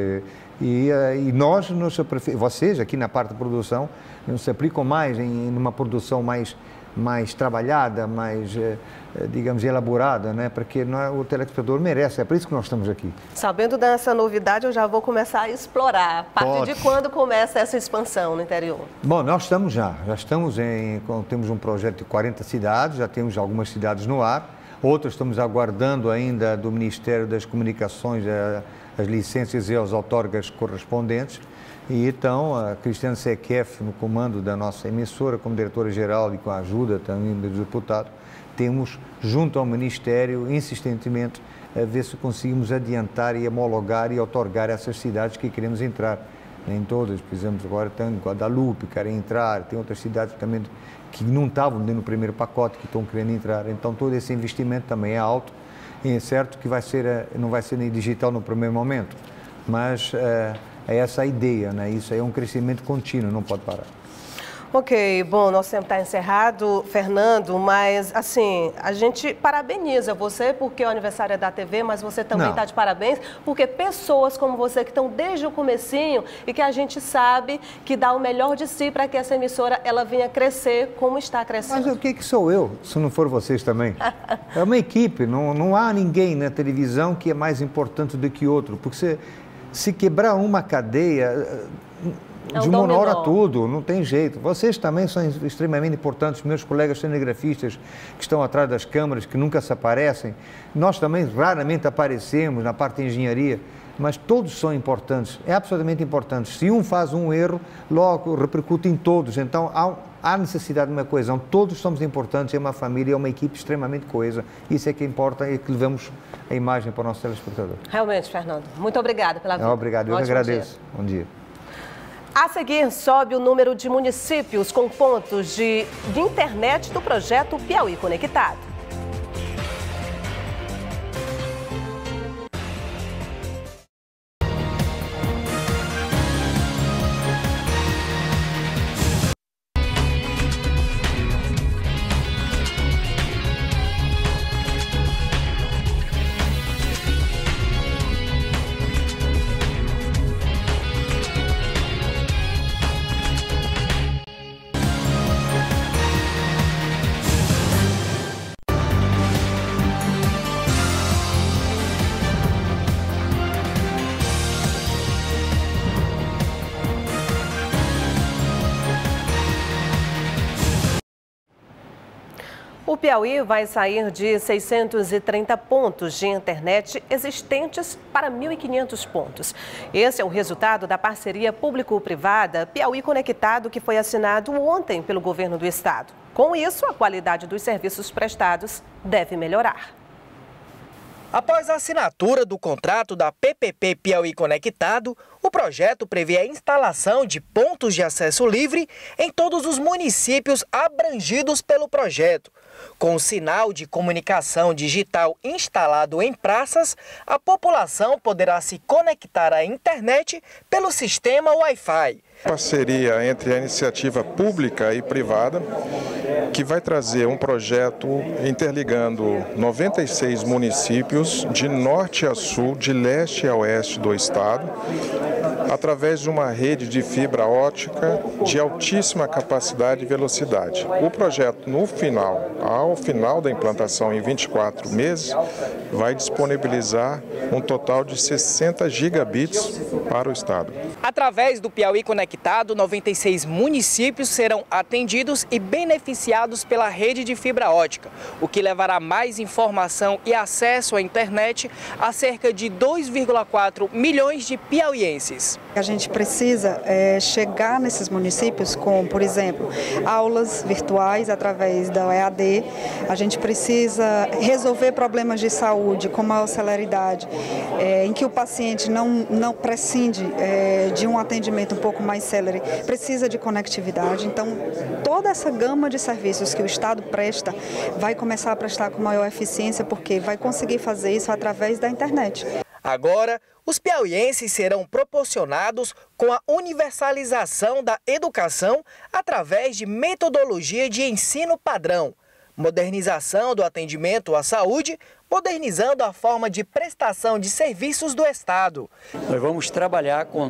e, e nós, nos, vocês aqui na parte da produção, nos aplicam mais em uma produção mais, mais trabalhada, mais, digamos, elaborada, né? Porque não é, o telespectador merece, é por isso que nós estamos aqui. Sabendo dessa novidade, eu já vou começar a explorar. A partir Pode. de quando começa essa expansão no interior? Bom, nós estamos já, já estamos em, temos um projeto de quarenta cidades, já temos algumas cidades no ar, outras estamos aguardando ainda do Ministério das Comunicações as licenças e as outorgas correspondentes. E então, a Cristiane Sequef, no comando da nossa emissora, como diretora-geral e com a ajuda também do deputado, temos, junto ao Ministério, insistentemente, a ver se conseguimos adiantar e homologar e outorgar essas cidades que queremos entrar. Nem todas, por exemplo, agora tem Guadalupe, querem entrar, tem outras cidades também que não estavam no primeiro pacote, que estão querendo entrar. Então, todo esse investimento também é alto, e é certo que vai ser, não vai ser nem digital no primeiro momento, mas é, é essa a ideia, né? Isso aí é um crescimento contínuo, não pode parar. Ok, bom, nosso tempo está encerrado, Fernando, mas assim, a gente parabeniza você porque o aniversário é da T V, mas você também está de parabéns, porque pessoas como você que estão desde o comecinho e que a gente sabe que dá o melhor de si para que essa emissora ela venha crescer como está crescendo. Mas o que, que sou eu, se não for vocês também? É uma equipe, não, não há ninguém na televisão que é mais importante do que outro, porque se, se quebrar uma cadeia... É um desmonora tudo, não tem jeito. Vocês também são extremamente importantes, meus colegas cinegrafistas que estão atrás das câmaras, que nunca se aparecem. Nós também raramente aparecemos na parte de engenharia, mas todos são importantes, é absolutamente importante. Se um faz um erro, logo repercute em todos. Então há, há necessidade de uma coesão, todos somos importantes, é uma família, é uma equipe extremamente coesa, isso é que importa e que levamos a imagem para o nosso telespectador. Realmente, Fernando, muito obrigada pela visita. Obrigado, eu que agradeço. Bom dia. A seguir, sobe o número de municípios com pontos de, de internet do projeto Piauí Conectado. O Piauí vai sair de seiscentos e trinta pontos de internet existentes para mil e quinhentos pontos. Esse é o resultado da parceria público-privada Piauí Conectado, que foi assinado ontem pelo governo do estado. Com isso, a qualidade dos serviços prestados deve melhorar. Após a assinatura do contrato da P P P Piauí Conectado, o projeto prevê a instalação de pontos de acesso livre em todos os municípios abrangidos pelo projeto. Com o sinal de comunicação digital instalado em praças, a população poderá se conectar à internet pelo sistema Wi-Fi. Parceria entre a iniciativa pública e privada, que vai trazer um projeto interligando noventa e seis municípios de norte a sul, de leste a oeste do estado, através de uma rede de fibra ótica de altíssima capacidade e velocidade. O projeto, no final, ao final da implantação, em vinte e quatro meses, vai disponibilizar um total de sessenta gigabits para o estado. Através do Piauí Conectado, noventa e seis municípios serão atendidos e beneficiados pela rede de fibra ótica, o que levará mais informação e acesso à internet a cerca de dois vírgula quatro milhões de piauienses. A gente precisa é, chegar nesses municípios com, por exemplo, aulas virtuais através da E A D. A gente precisa resolver problemas de saúde com maior celeridade, é, em que o paciente não, não prescinde é, de um atendimento um pouco mais célere, precisa de conectividade. Então, toda essa gama de serviços que o Estado presta vai começar a prestar com maior eficiência, porque vai conseguir fazer isso através da internet. Agora, os piauienses serão proporcionados com a universalização da educação através de metodologia de ensino padrão, modernização do atendimento à saúde, modernizando a forma de prestação de serviços do Estado. Nós vamos trabalhar com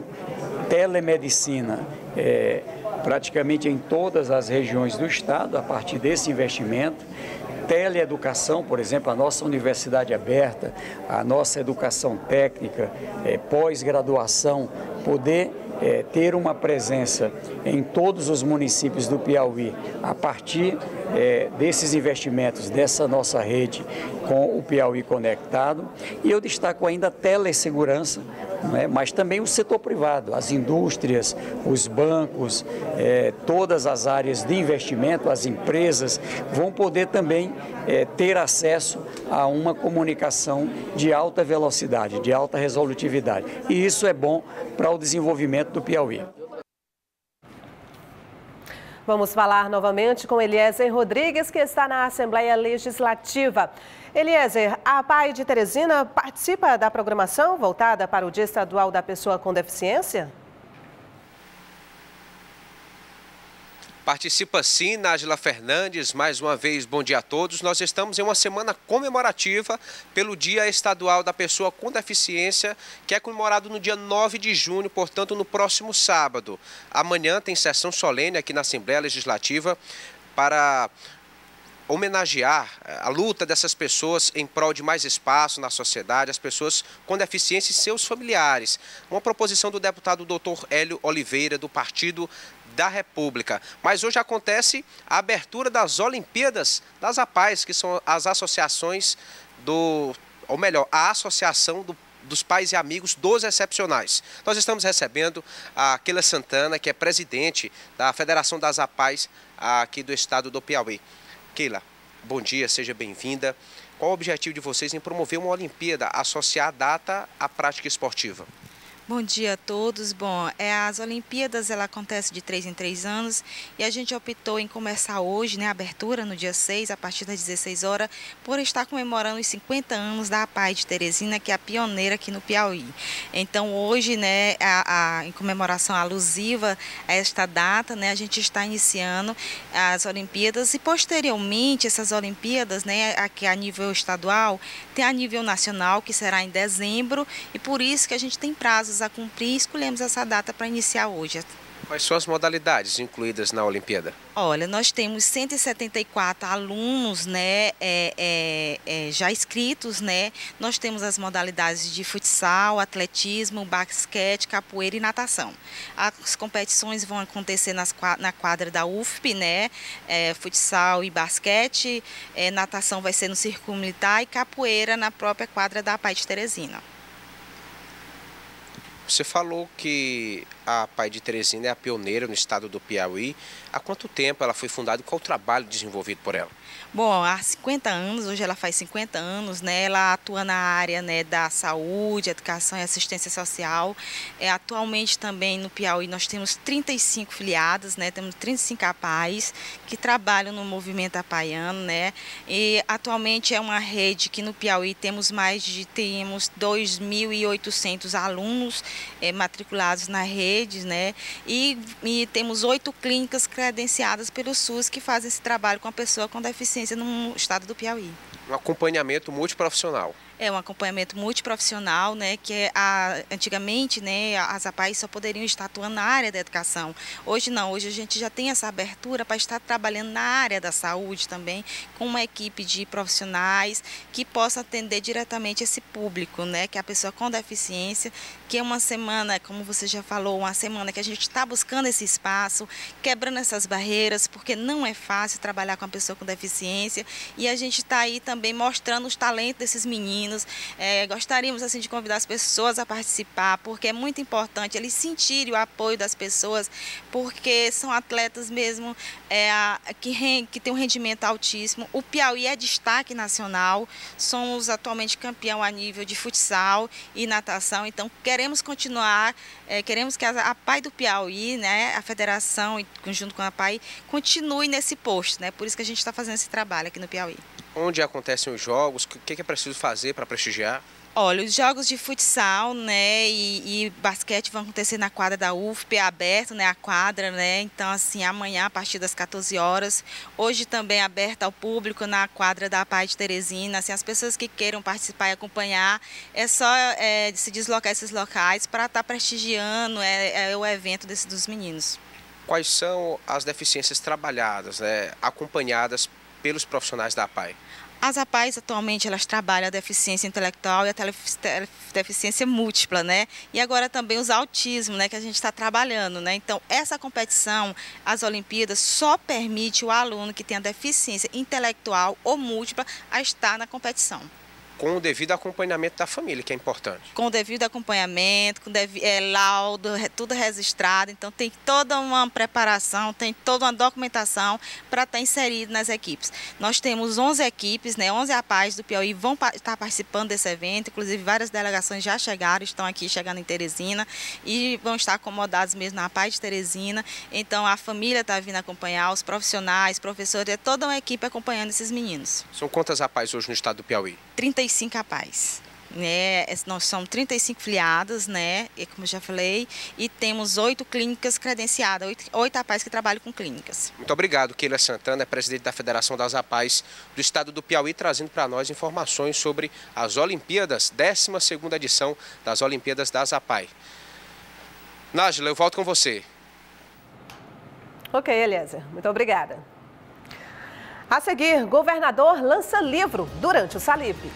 telemedicina é, praticamente em todas as regiões do Estado, a partir desse investimento. Teleeducação, por exemplo, a nossa universidade aberta, a nossa educação técnica, é, pós-graduação, poder é, ter uma presença em todos os municípios do Piauí, a partir é, desses investimentos, dessa nossa rede com o Piauí Conectado. E eu destaco ainda a telesegurança, não é? Mas também o setor privado, as indústrias, os bancos, é, todas as áreas de investimento, as empresas vão poder também é, ter acesso a uma comunicação de alta velocidade, de alta resolutividade. E isso é bom para o desenvolvimento do Piauí. Vamos falar novamente com Eliezer Rodrigues, que está na Assembleia Legislativa. Eliezer, a P A I de Teresina participa da programação voltada para o Dia Estadual da Pessoa com Deficiência? Participa sim, Nájila Fernandes, mais uma vez, bom dia a todos. Nós estamos em uma semana comemorativa pelo Dia Estadual da Pessoa com Deficiência, que é comemorado no dia nove de junho, portanto, no próximo sábado. Amanhã tem sessão solene aqui na Assembleia Legislativa para homenagear a luta dessas pessoas em prol de mais espaço na sociedade, as pessoas com deficiência e seus familiares. Uma proposição do deputado doutor Hélio Oliveira, do Partido da República. Mas hoje acontece a abertura das Olimpíadas das APAES, que são as associações do, ou melhor, a Associação do dos Pais e Amigos dos Excepcionais. Nós estamos recebendo a Keila Santana, que é presidente da Federação das APAES aqui do estado do Piauí. Keila, bom dia, seja bem-vinda. Qual o objetivo de vocês em promover uma Olimpíada, associar a data à prática esportiva? Bom dia a todos. Bom, é, as Olimpíadas ela acontece de três em três anos e a gente optou em começar hoje, né, a abertura no dia seis, a partir das dezesseis horas, por estar comemorando os cinquenta anos da APAE de Teresina, que é a pioneira aqui no Piauí. Então hoje, né, a, a, em comemoração alusiva a esta data, né, a gente está iniciando as Olimpíadas e posteriormente essas Olimpíadas, né, aqui a nível estadual, tem a nível nacional, que será em dezembro, e por isso que a gente tem prazos a cumprir e escolhemos essa data para iniciar hoje. Quais são as modalidades incluídas na Olimpíada? Olha, nós temos cento e setenta e quatro alunos, né, é, é, é, já inscritos, né? Nós temos as modalidades de futsal, atletismo, basquete, capoeira e natação. As competições vão acontecer nas, na quadra da U F P, né? É, futsal e basquete, é, natação vai ser no Círculo Militar e capoeira na própria quadra da APAE de Teresina. Você falou que a APAE de Teresina é a pioneira no estado do Piauí. Há quanto tempo ela foi fundada e qual o trabalho desenvolvido por ela? Bom, há cinquenta anos, hoje ela faz cinquenta anos, né? Ela atua na área, né, da saúde, educação e assistência social. É, atualmente também no Piauí nós temos trinta e cinco filiadas, né? Temos trinta e cinco APAEs que trabalham no movimento apaiano, né? E atualmente é uma rede que no Piauí temos mais de temos dois mil e oitocentos alunos é, matriculados na rede, né? E, e temos oito clínicas credenciadas pelo SUS que fazem esse trabalho com a pessoa com deficiência no estado do Piauí. Um acompanhamento multiprofissional. É um acompanhamento multiprofissional, né, que é a, antigamente, né, as APAEs só poderiam estar atuando na área da educação. Hoje não, hoje a gente já tem essa abertura para estar trabalhando na área da saúde também, com uma equipe de profissionais que possa atender diretamente esse público, né, que é a pessoa com deficiência, que é uma semana, como você já falou, uma semana que a gente está buscando esse espaço, quebrando essas barreiras, porque não é fácil trabalhar com a pessoa com deficiência, e a gente está aí também mostrando os talentos desses meninos. É, gostaríamos assim de convidar as pessoas a participar, porque é muito importante eles sentirem o apoio das pessoas, porque são atletas mesmo é, que, que têm um rendimento altíssimo. O Piauí é destaque nacional, somos atualmente campeão a nível de futsal e natação, então queremos continuar, é, queremos que a APAE do Piauí, né, a federação, junto com a APAE, continue nesse posto, né, por isso que a gente está fazendo esse trabalho aqui no Piauí. Onde acontecem os jogos? O que é preciso fazer para prestigiar? Olha, os jogos de futsal, né, e, e basquete vão acontecer na quadra da U F P, é aberto, né, a quadra, né, então assim, amanhã a partir das quatorze horas, hoje também aberta ao público na quadra da APAE de Teresina, assim, as pessoas que queiram participar e acompanhar, é só é, se deslocar esses locais para estar tá prestigiando é, é, o evento desse, dos meninos. Quais são as deficiências trabalhadas, né, acompanhadas pelos profissionais da APAE? As APAEs atualmente elas trabalham a deficiência intelectual e a deficiência múltipla, né? E agora também os autismo, né? Que a gente está trabalhando, né? Então essa competição, as Olimpíadas, só permite o aluno que tem a deficiência intelectual ou múltipla a estar na competição. Com o devido acompanhamento da família, que é importante. Com o devido acompanhamento, com devido, é, laudo, tudo registrado. Então tem toda uma preparação, tem toda uma documentação para estar inserido nas equipes. Nós temos onze equipes, né, onze APAEs do Piauí vão estar participando desse evento. Inclusive várias delegações já chegaram, estão aqui chegando em Teresina e vão estar acomodados mesmo na APAE de Teresina. Então a família está vindo acompanhar, os profissionais, professores, é toda uma equipe acompanhando esses meninos. São quantas APAEs hoje no estado do Piauí? trinta e cinco APAEs. Né? Nós somos trinta e cinco filiados, né? E, como eu já falei, e temos oito clínicas credenciadas, oito, oito APAEs que trabalham com clínicas. Muito obrigado, Keila Santana, é presidente da Federação das APAEs do estado do Piauí, trazendo para nós informações sobre as Olimpíadas, décima segunda edição das Olimpíadas das APAE. Nájila, eu volto com você. Ok, Eliezer, muito obrigada. A seguir, governador lança livro durante o Salivre.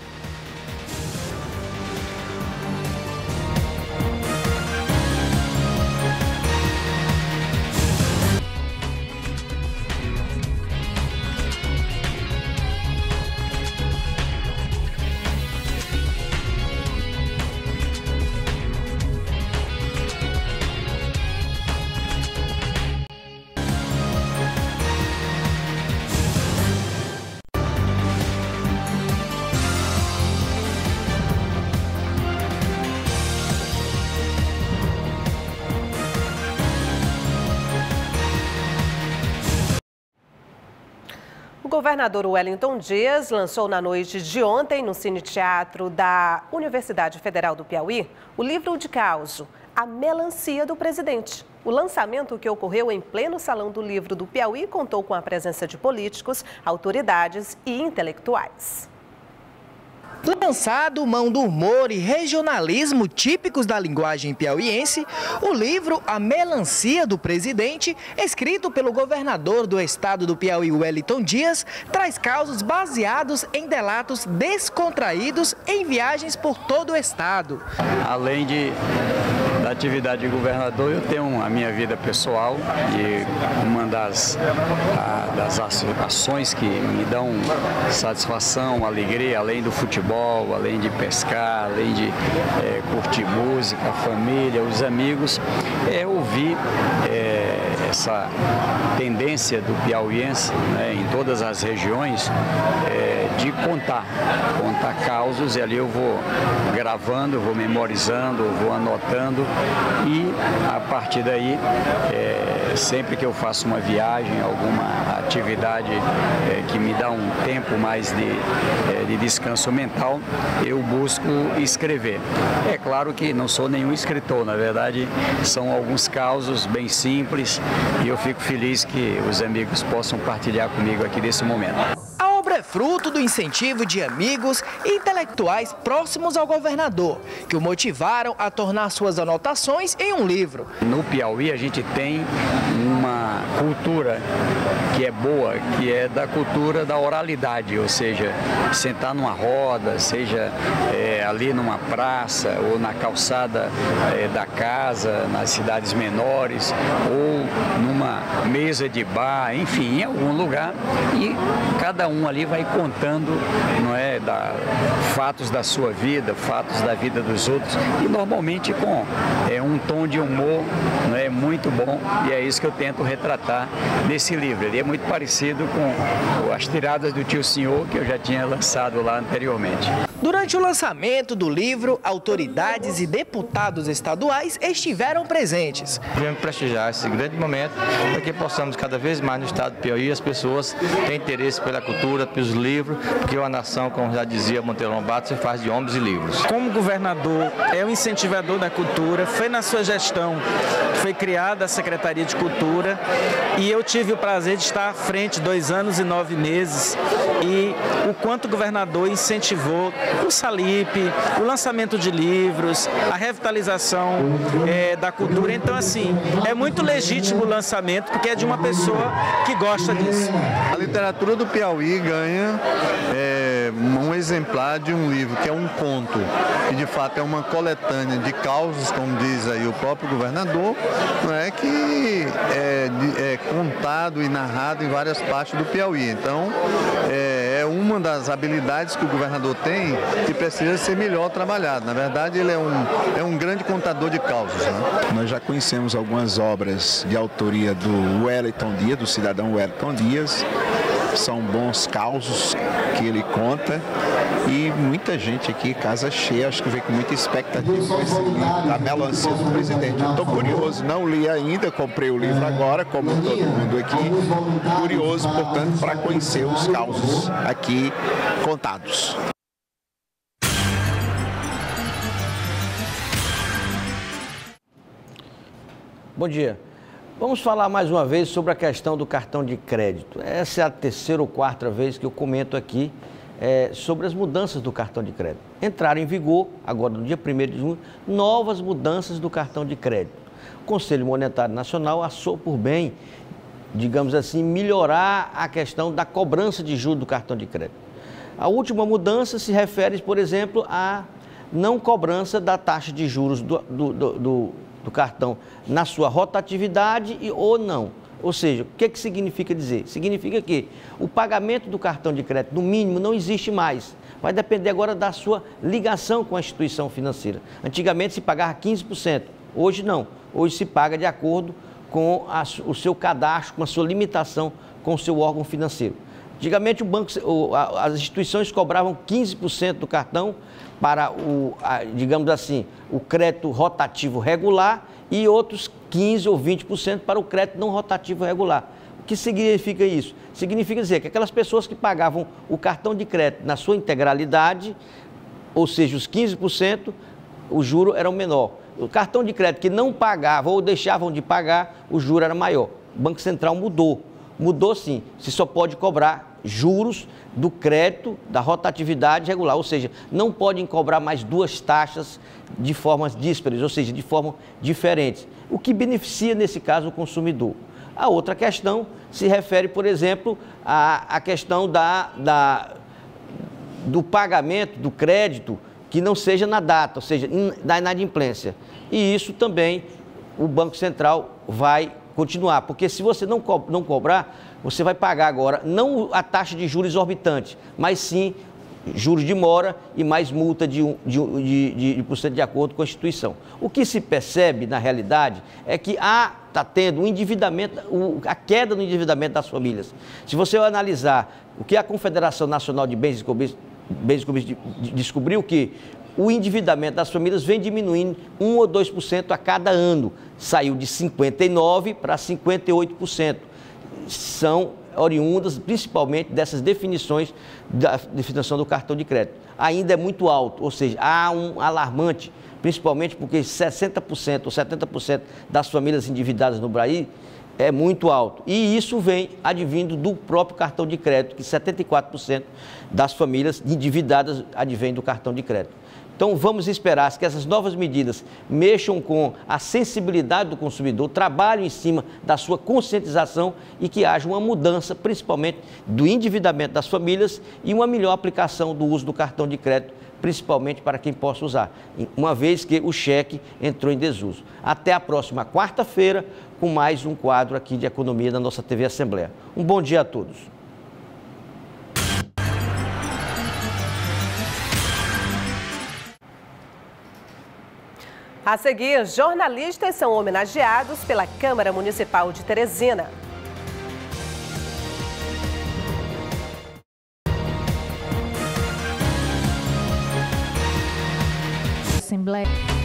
governador Wellington Dias lançou na noite de ontem, no Cine Teatro da Universidade Federal do Piauí, o livro de causo, A Melancia do Presidente. O lançamento, que ocorreu em pleno Salão do Livro do Piauí, contou com a presença de políticos, autoridades e intelectuais. Lançado mão do humor e regionalismo típicos da linguagem piauiense, o livro A Melancia do Presidente, escrito pelo governador do estado do Piauí, Wellington Dias, traz causos baseados em delatos descontraídos em viagens por todo o estado. Além de da atividade de governador, eu tenho a minha vida pessoal e uma das, a, das ações que me dão satisfação, alegria, além do futebol, além de pescar, além de é, curtir música, a família, os amigos, é ouvir é, essa tendência do piauiense, né, em todas as regiões, é, de contar, contar causos, e ali eu vou gravando, eu vou memorizando, eu vou anotando, e a partir daí, é, sempre que eu faço uma viagem, alguma atividade é, que me dá um tempo mais de, é, de descanso mental, eu busco escrever. É claro que não sou nenhum escritor, na verdade são alguns causos bem simples, e eu fico feliz que os amigos possam partilhar comigo aqui nesse momento. A obra é fruto do incentivo de amigos e intelectuais próximos ao governador, que o motivaram a tornar suas anotações em um livro. No Piauí a gente tem uma cultura que é boa, que é da cultura da oralidade, ou seja, sentar numa roda, seja é, ali numa praça ou na calçada é, da casa, nas cidades menores, ou numa mesa de bar, enfim, em algum lugar, e cada um ali vai contando, não é, da, fatos da sua vida, fatos da vida dos outros, e normalmente com é, um tom de humor, não é, muito bom, e é isso que eu tento retratar nesse livro. Ele é muito parecido com as tiradas do Tio Senhor, que eu já tinha lançado lá anteriormente. Durante o lançamento do livro, autoridades e deputados estaduais estiveram presentes. Viemos prestigiar esse grande momento para que possamos cada vez mais no estado do Piauí as pessoas têm interesse pela cultura, pelos livros, porque uma nação, como já dizia Monteiro Lobato, se faz de homens e livros. Como governador, é um incentivador da cultura, foi na sua gestão, foi criada a Secretaria de Cultura, e eu tive o prazer de estar à frente dois anos e nove meses, e o quanto o governador incentivou o Salipe, o lançamento de livros, a revitalização é, da cultura. Então, assim, é muito legítimo o lançamento, porque é de uma pessoa que gosta disso. A literatura do Piauí ganha é, um exemplar de um livro, que é um conto, e de fato é uma coletânea de causos, como diz aí o próprio governador, não é, que é, é contado e narrado em várias partes do Piauí. Então, é, é uma das habilidades que o governador tem que precisa ser melhor trabalhado. Na verdade, ele é um, é um grande contador de causos, né? Nós já conhecemos algumas obras de autoria do Wellington Dias, do cidadão Wellington Dias. São bons causos que ele conta, e muita gente aqui, casa cheia, acho que vem com muita expectativa com esse livro, da Melancia do Presidente. Eu estou curioso, não li ainda, comprei o livro agora, como todo mundo aqui, curioso, portanto, para conhecer os causos aqui contados. Bom dia. Vamos falar mais uma vez sobre a questão do cartão de crédito. Essa é a terceira ou quarta vez que eu comento aqui é, sobre as mudanças do cartão de crédito. Entraram em vigor, agora no dia primeiro de junho, novas mudanças do cartão de crédito. O Conselho Monetário Nacional achou por bem, digamos assim, melhorar a questão da cobrança de juros do cartão de crédito. A última mudança se refere, por exemplo, à não cobrança da taxa de juros do, do, do, do do cartão na sua rotatividade e, ou não. Ou seja, o que, que significa dizer? Significa que o pagamento do cartão de crédito, no mínimo, não existe mais. Vai depender agora da sua ligação com a instituição financeira. Antigamente se pagava quinze por cento, hoje não. Hoje se paga de acordo com a, o seu cadastro, com a sua limitação com o seu órgão financeiro. Antigamente o banco, as instituições cobravam quinze por cento do cartão para o, digamos assim, o crédito rotativo regular e outros quinze ou vinte por cento para o crédito não rotativo regular. O que significa isso? Significa dizer que aquelas pessoas que pagavam o cartão de crédito na sua integralidade, ou seja, os quinze por cento, o juro era o menor. O cartão de crédito que não pagava ou deixavam de pagar, o juro era maior. O Banco Central mudou. Mudou sim. Você só pode cobrar juros do crédito, da rotatividade regular, ou seja, não podem cobrar mais duas taxas de formas díspares, ou seja, de forma diferentes, o que beneficia, nesse caso, o consumidor. A outra questão se refere, por exemplo, à, à questão da, da, do pagamento do crédito que não seja na data, ou seja, da inadimplência. E isso também o Banco Central vai continuar, porque se você não, co não cobrar, você vai pagar agora não a taxa de juros exorbitante, mas sim juros de mora e mais multa de, de, de, de, de, por cento de acordo com a instituição. O que se percebe, na realidade, é que está tendo um endividamento, o, a queda no endividamento das famílias. Se você analisar o que a Confederação Nacional de Bens e Comércio, Bens e Comércio descobriu, que o endividamento das famílias vem diminuindo um ou dois por cento a cada ano. Saiu de cinquenta e nove por cento para cinquenta e oito por cento. São oriundas principalmente dessas definições da definição do cartão de crédito. Ainda é muito alto, ou seja, há um alarmante, principalmente porque sessenta por cento ou setenta por cento das famílias endividadas no Brasil é muito alto. E isso vem advindo do próprio cartão de crédito, que setenta e quatro por cento das famílias endividadas advém do cartão de crédito. Então, vamos esperar que essas novas medidas mexam com a sensibilidade do consumidor, trabalhem em cima da sua conscientização e que haja uma mudança, principalmente do endividamento das famílias e uma melhor aplicação do uso do cartão de crédito, principalmente para quem possa usar, uma vez que o cheque entrou em desuso. Até a próxima quarta-feira, com mais um quadro aqui de economia da nossa T V Assembleia. Um bom dia a todos. A seguir, jornalistas são homenageados pela Câmara Municipal de Teresina. Assembleia.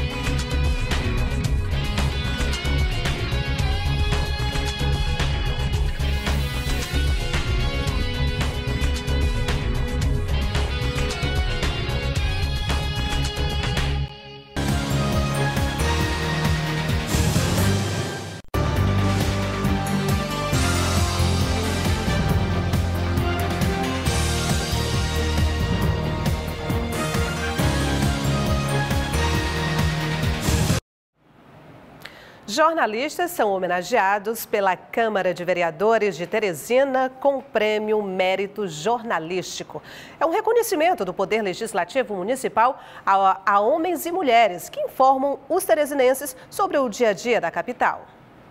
Jornalistas são homenageados pela Câmara de Vereadores de Teresina com o Prêmio Mérito Jornalístico. É um reconhecimento do Poder Legislativo Municipal a, a homens e mulheres que informam os teresinenses sobre o dia a dia da capital.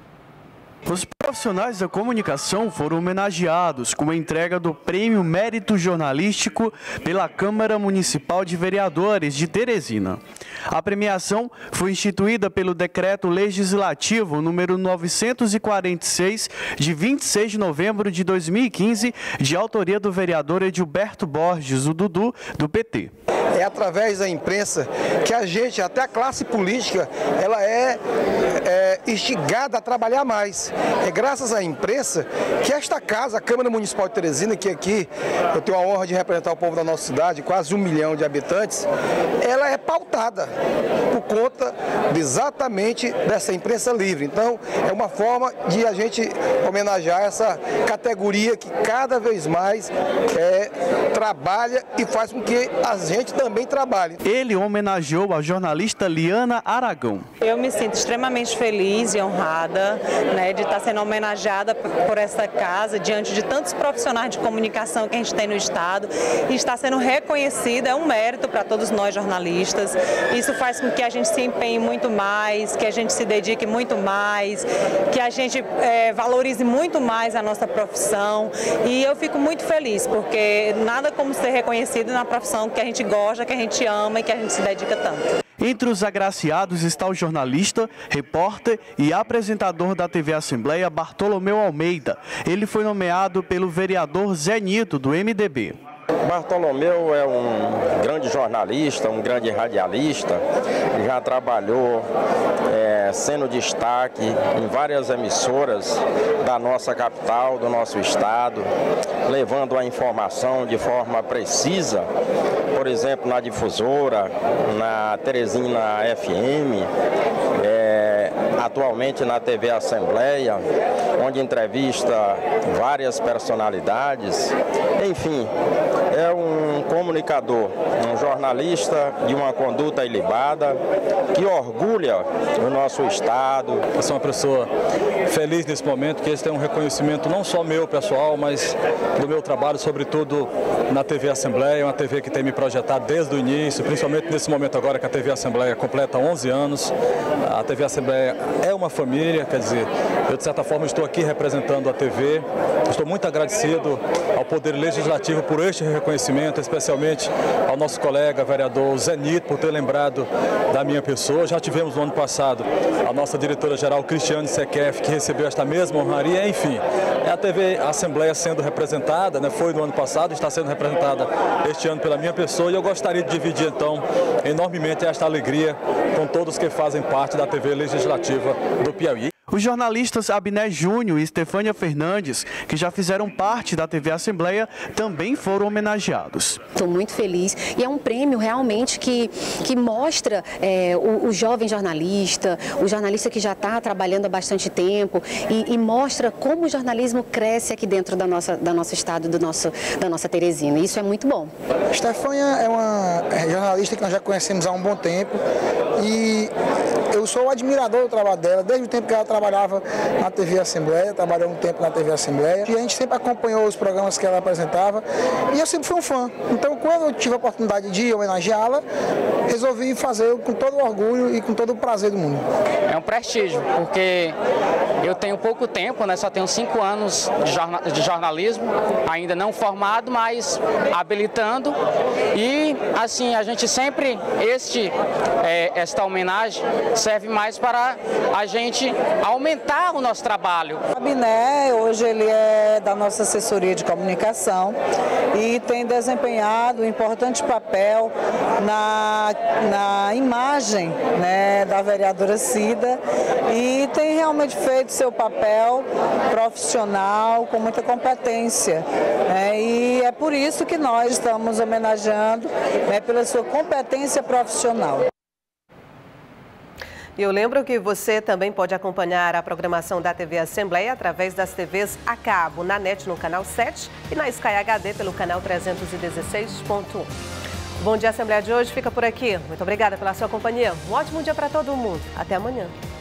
Os profissionais da comunicação foram homenageados com a entrega do Prêmio Mérito Jornalístico pela Câmara Municipal de Vereadores de Teresina. A premiação foi instituída pelo Decreto Legislativo número novecentos e quarenta e seis, de vinte e seis de novembro de dois mil e quinze, de autoria do vereador Edilberto Borges, o Dudu, do P T. É através da imprensa que a gente, até a classe política, ela é, é instigada a trabalhar mais. É graças à imprensa que esta casa, a Câmara Municipal de Teresina, que aqui eu tenho a honra de representar o povo da nossa cidade, quase um milhão de habitantes, ela é pautada por conta de exatamente dessa imprensa livre. Então, é uma forma de a gente homenagear essa categoria que cada vez mais é, trabalha e faz com que a gente também trabalhe. Ele homenageou a jornalista Liana Aragão. Eu me sinto extremamente feliz e honrada, né, de estar sendo homenageada por essa casa, diante de tantos profissionais de comunicação que a gente tem no estado, e está sendo reconhecida, é um mérito para todos nós jornalistas. Isso faz com que a gente se empenhe muito mais, que a gente se dedique muito mais, que a gente é, valorize muito mais a nossa profissão, e eu fico muito feliz, porque nada como ser reconhecido na profissão que a gente gosta, que a gente ama e que a gente se dedica tanto. Entre os agraciados está o jornalista, repórter e apresentador da T V Assembleia, Bartolomeu Almeida. Ele foi nomeado pelo vereador Zé Nito, do M D B. Bartolomeu é um grande jornalista, um grande radialista, já trabalhou é, sendo destaque em várias emissoras da nossa capital, do nosso estado, levando a informação de forma precisa, por exemplo, na Difusora, na Teresina F M, é, atualmente na T V Assembleia, onde entrevista várias personalidades. Enfim, é um comunicador, um jornalista de uma conduta ilibada, que orgulha o nosso estado. Eu sou uma pessoa feliz nesse momento, que esse é um reconhecimento não só meu, pessoal, mas do meu trabalho, sobretudo na T V Assembleia, uma T V que tem me projetado desde o início, principalmente nesse momento agora que a T V Assembleia completa onze anos. A T V Assembleia é uma família, quer dizer, eu de certa forma estou aqui representando a T V. Estou muito agradecido ao Poder Legislativo por este reconhecimento, especialmente ao nosso colega vereador Zé Nito por ter lembrado da minha pessoa. Já tivemos no ano passado a nossa diretora-geral Cristiane Sequef, que recebeu esta mesma honraria. Enfim, é a T V Assembleia sendo representada, né? Foi no ano passado, está sendo representada este ano pela minha pessoa, e eu gostaria de dividir então enormemente esta alegria com todos que fazem parte da T V Legislativa do Piauí. Os jornalistas Abner Júnior e Estefânia Fernandes, que já fizeram parte da T V Assembleia, também foram homenageados. Estou muito feliz e é um prêmio realmente que, que mostra é, o, o jovem jornalista, o jornalista que já está trabalhando há bastante tempo e, e mostra como o jornalismo cresce aqui dentro da nossa, da nosso estado, do nosso, da nossa Teresina. Isso é muito bom. Estefânia é uma jornalista que nós já conhecemos há um bom tempo e eu sou admirador do trabalho dela, desde o tempo que ela trabalhava na T V Assembleia, trabalhou um tempo na T V Assembleia, e a gente sempre acompanhou os programas que ela apresentava, e eu sempre fui um fã. Então, quando eu tive a oportunidade de homenageá-la, resolvi fazer com todo o orgulho e com todo o prazer do mundo. É um prestígio, porque eu tenho pouco tempo, né? Só tenho cinco anos de, jornal, de jornalismo, ainda não formado, mas habilitando, e assim, a gente sempre, este, é, esta homenagem serve mais para a gente aumentar o nosso trabalho. O Abner, hoje ele é da nossa assessoria de comunicação e tem desempenhado um importante papel na, na imagem, né, da vereadora Cida, e tem realmente feito seu papel profissional com muita competência, né, e é por isso que nós estamos homenageando, né, pela sua competência profissional. E eu lembro que você também pode acompanhar a programação da T V Assembleia através das T Vs a cabo, na NET no canal sete e na Sky H D pelo canal trezentos e dezesseis ponto um. Bom Dia Assembleia de hoje fica por aqui. Muito obrigada pela sua companhia. Um ótimo dia para todo mundo. Até amanhã.